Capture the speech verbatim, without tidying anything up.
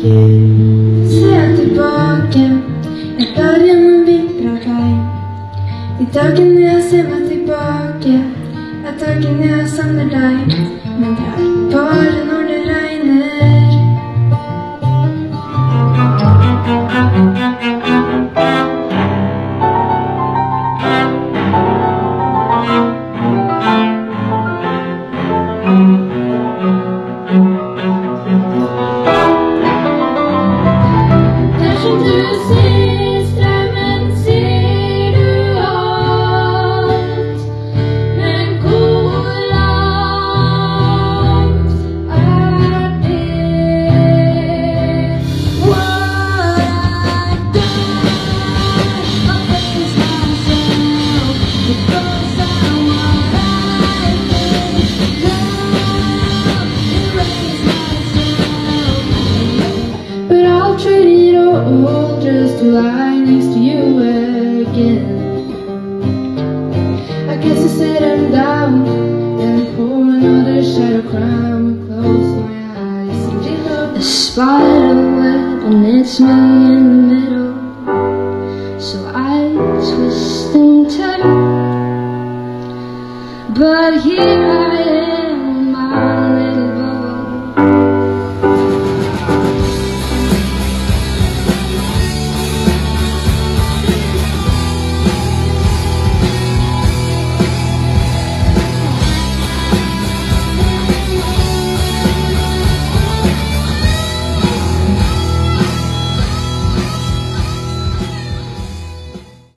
Ser jeg tilbake, jeg blar gjennom vipper av deg. De dagene jeg ser meg tilbake, er dagene jeg savner deg. Men det er bare når det regner. Dersom du ser strømmen, ser du alt. Men hvor langt er det? What I've done, I'll face myself, because I want I think love, erase myself. But I'll trade it all just to lie next to you again. I guess I said I'm down, then pour another shadow crown and close my eyes and dig up the spider web, and it's me in the middle. So I twist and turn, but here I